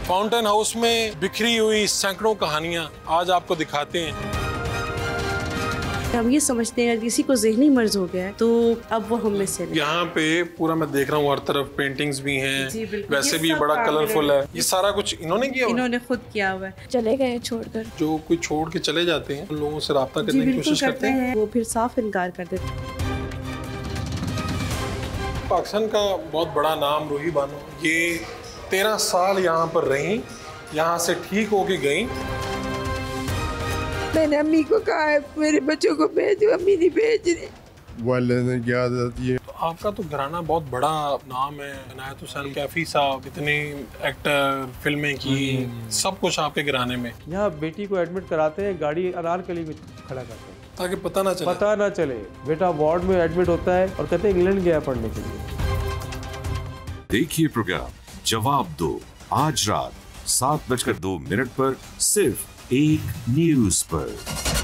Fountain house में बिखरी हुई सैकड़ों कहानियां आज आपको दिखाते हैं। हम ये समझते हैं किसी को ज़हनी मर्ज हो गया है तो अब वो हम में से नहीं। यहाँ पे पूरा मैं देख रहा हूँ हर तरफ पेंटिंग्स भी हैं, वैसे भी ये बड़ा कलरफुल है। ये सारा कुछ इन्होंने किया, इन्होंने खुद किया हुआ है। चले गए छोड़कर। जो कोई छोड़ के चले जाते हैं उन लोगों से राब्ता करने की कोशिश करते हैं, वो फिर साफ इनकार कर देते हैं। पाकिस्तान का बहुत बड़ा नाम रूही बानो, ये 13 साल यहाँ पर रही, यहाँ से ठीक होके गई। मैंने अम्मी को कहा है मेरे बच्चों को भेजो, अम्मी नहीं भेज रही। वालिदैन की आदत ये। तो आपका तो घराना बहुत बड़ा नाम है, इनायत हुसैन कैफी साहब, इतने एक्टर, फिल्में की, सब कुछ आपके घराने में। यहाँ बेटी को एडमिट कराते हैं, गाड़ी अनारकली में खड़ा करते हैं ताकि पता ना चले। बेटा वार्ड में एडमिट होता है और कहते हैं इंग्लैंड गया पढ़ने के लिए। देखिए प्रोग्राम जवाब दो आज रात 7:02 पर सिर्फ एक न्यूज पर।